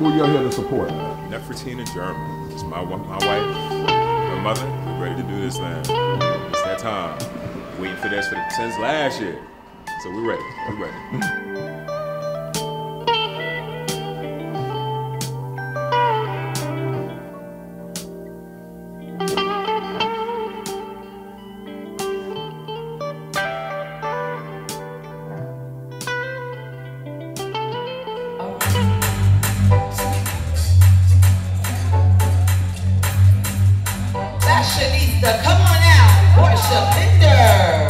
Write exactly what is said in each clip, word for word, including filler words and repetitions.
who you're here to support? Nefertina German. It's my, my wife, my mother. We're ready to do this thing. It's that time. Waiting for this for the, since last year. So we're ready. We're ready. Fashionista, come on out, Portia Pinder.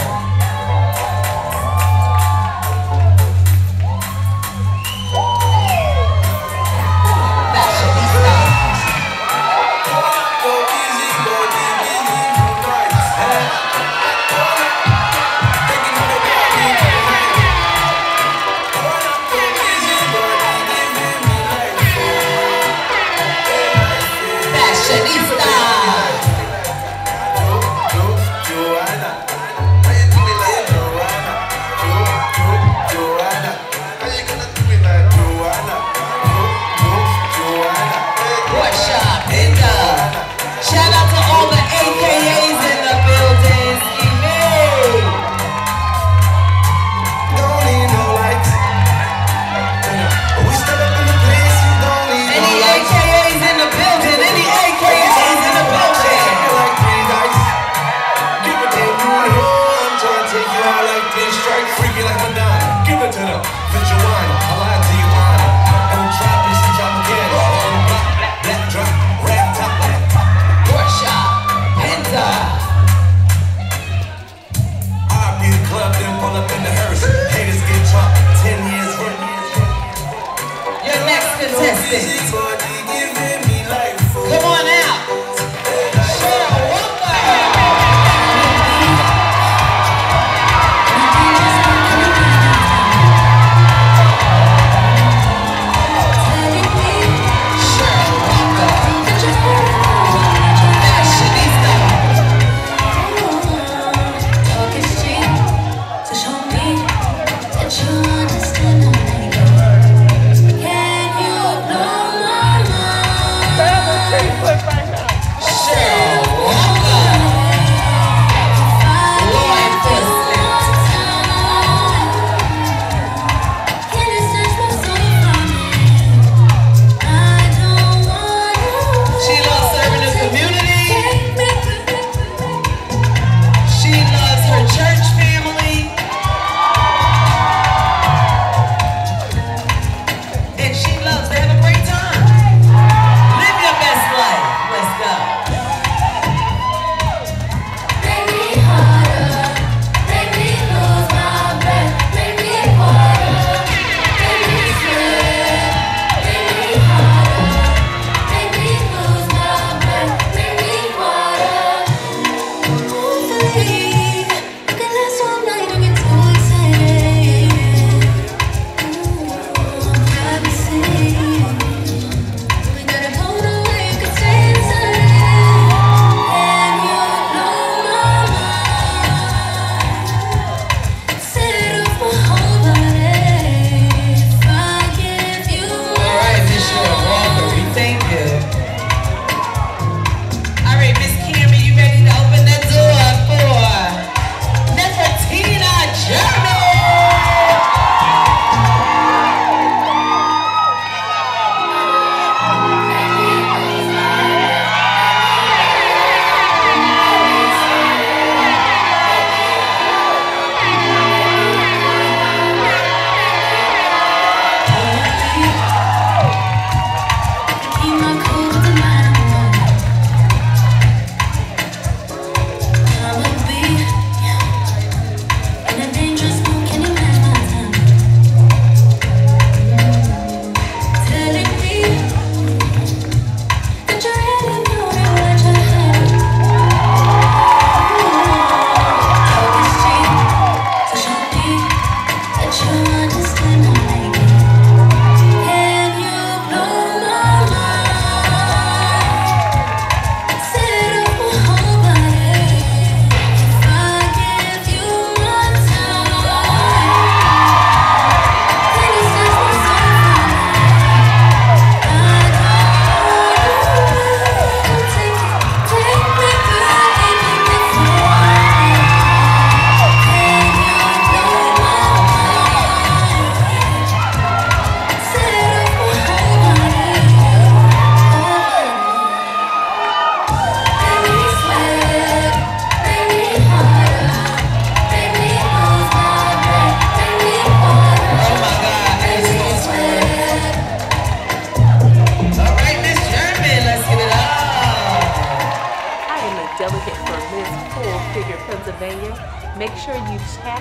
Come on out. Can you know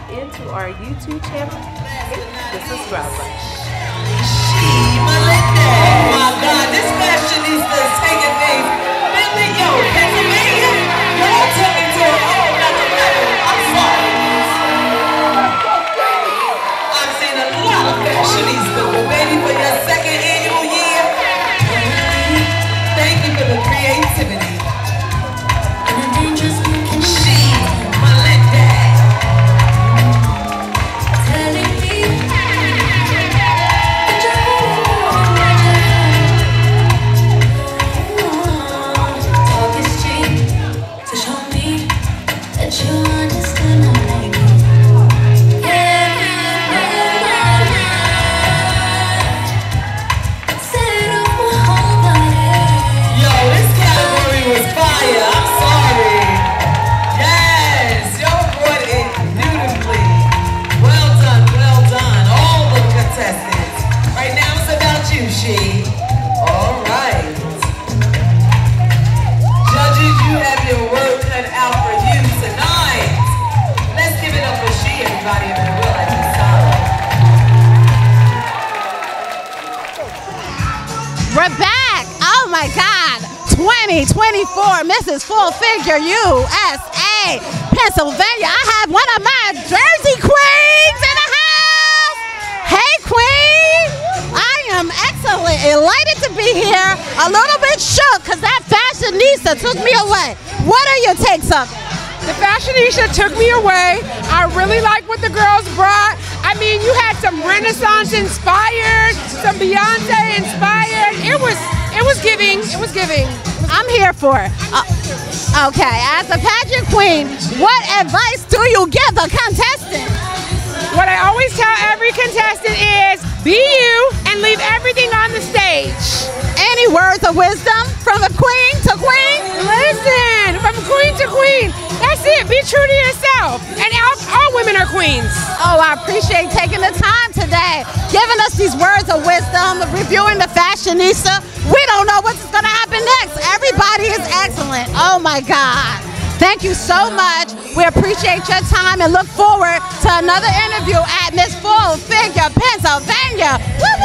into our YouTube channel, hit the subscribe button. Oh my God, this fashionista is taking things. Bentley, yo, Pennsylvania, y'all took me to a whole nother level. I'm sorry. I've seen a lot of fashionistas, but baby, for your second annual year, thank you for the creativity. We're back. Oh my God. twenty twenty-four Missus Full Figure U S A, Pennsylvania. I have one of my Jersey queens in the house. Hey, queen. I am excellent. Elated to be here. A little bit shook because that fashionista took me away. What are your takes of it? The fashionista took me away. I really like what the girls brought. I mean, you had some Renaissance inspired, some Beyonce inspired. It was, it was giving. It was giving. I'm here for it. Uh, okay, as a pageant queen, what advice do you give a contestant? What I always tell every contestant is, be you and leave everything on the stage. Any words of wisdom from a queen to queen? Listen, from queen to queen. That's it. Be true to yourself. And all, all women are queens. Oh, I appreciate taking the time today, giving us these words of wisdom, reviewing the fashionista. We don't know what's going to happen next. Everybody is excellent. Oh, my God. Thank you so much. We appreciate your time and look forward to another interview at Miss Full Figure, Pennsylvania. Woo!